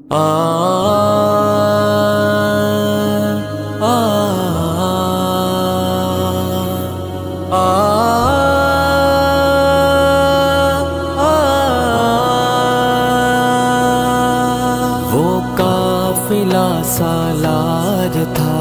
وہ قافلہ سالار تھا،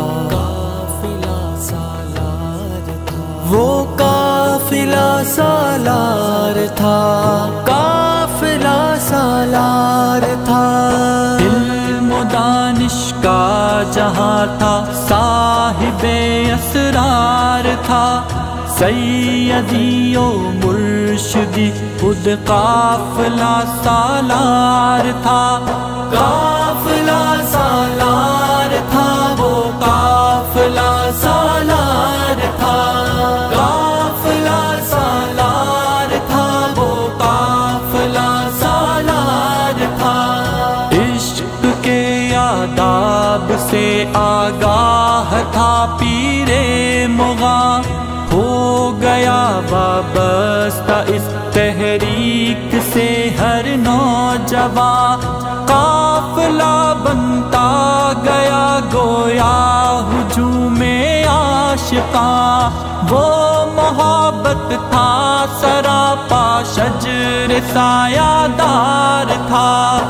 وہ قافلہ سالار تھا، قافلہ سالار تھا۔ علم و دانش کا جہاں تھا، صاحب اسرار تھا، سیدی و مرشدی خود قافلہ سالار تھا، قافلہ سالار تھا، وہ قافلہ سالار تھا، قافلہ سالار تھا، وہ قافلہ سالار تھا۔ عشق کے آداب سے آگاہ تھا پیر مغاں، ہو گیا وابستہ اس تحریک سے ہر نوجواں، قافلہ بنتا گیا گویا ہجوم عاشقاں، وہ محبت تھا سراپا شجر سایہ دار تھا،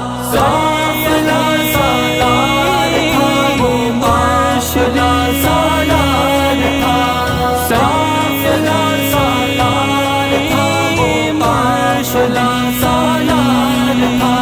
سیدی سالار تھا، وہ قافلہ سالار تھا، قافلہ سالار تھا، وہ قافلہ سالار تھا۔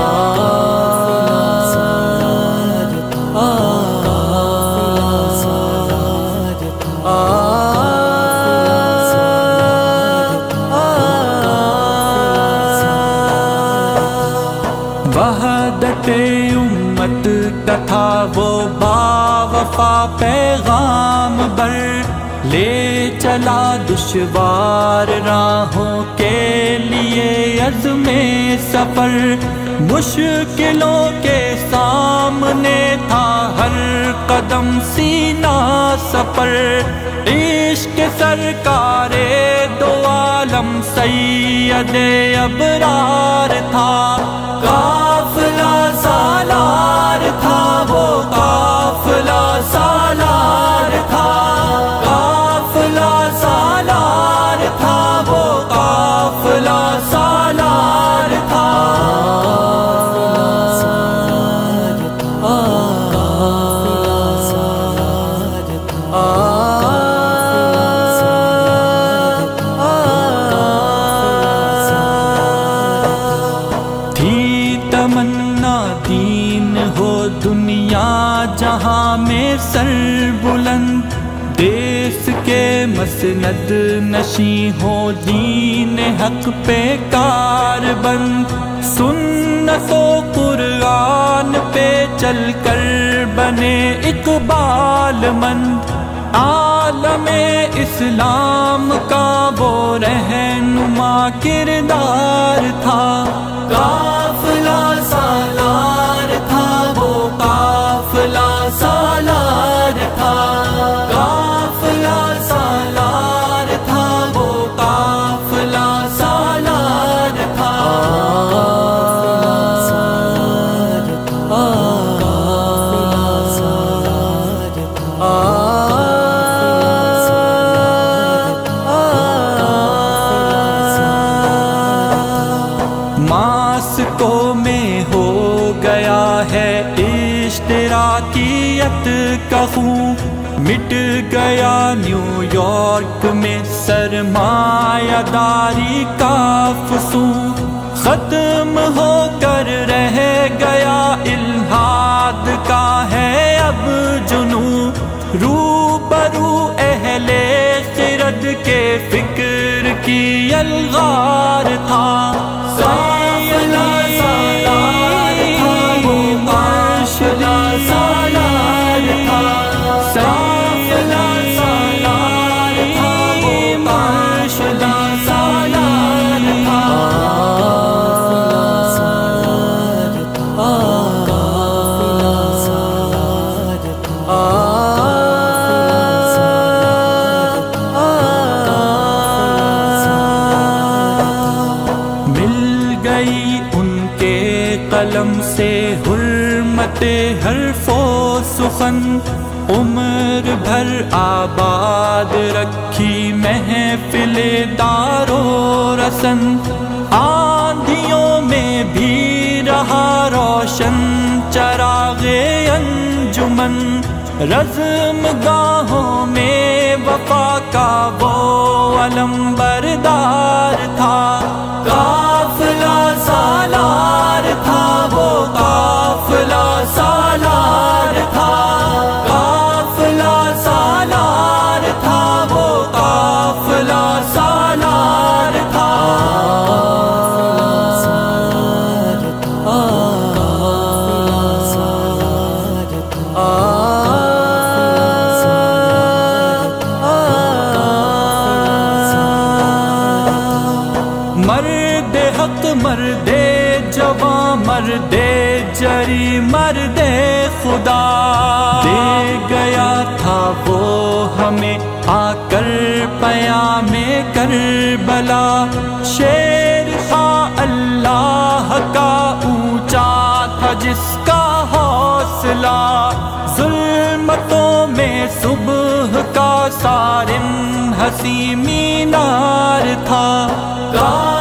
وحدت امت کا تھا وہ باوفا پیغام بر، لے چلا دشوار راہوں کے لیے عزم سفر، مشکلوں کے سامنے تھا ہر قدم سینہ سپر، عشق سرکار دو عالم سید ابرار تھا، قافلہ سالار تھا، وہ قافلہ سالار تھا، قافلہ سالار تھا، وہ قافلہ سالار تھا۔ تمنا دین ہو دنیا جہاں میں سر بلند، دیس کے مسند نشیں ہو دین حق پہ کار بند، سنت و قرآن پہ چل کر بنے اقبال مند، عالم اسلام کا وہ رہنما کردار تھا، قافلہ سالار تھا، وہ قافلہ سالار تھا، قافلہ سالار تھا، وہ قافلہ سالار تھا۔ ماسکو میں ہو گیا ہے اشتراکیت کا خون، مٹ گیا نیو یارک میں سرمایہ داری کا فسون، ختم ہو کر رہ گیا الحاد کا ہے اب جنون، روبرو اہل خرد کے فکر کی الغار تھا، قافلہ سالار تھا، وہ قافلہ سالار تھا، قافلہ سالار تھا، وہ قافلہ سالار تھا، مل سے حرمت حرف و سخن عمر بھر آباد رکھی محفل دار و رسن، آندھیوں میں بھی رہا روشن چراغ انجمن، رزم گاہوں میں وفا کا وہ علم بردار تھا، قافلہ سالار تھا وہ قافلہ سالار تھا، قافلہ سالار تھا وہ قافلہ سالار تھا۔ مرد حق مرد جواں مرد جری مرد خدا، دے گیا تھا وہ ہمیں آ کر پیام کربلا، شیر خواہ اللہ کا اونچا تھا جس کا حوصلہ، ظلمتوں میں صبح کا صارم حسین مینار تھا۔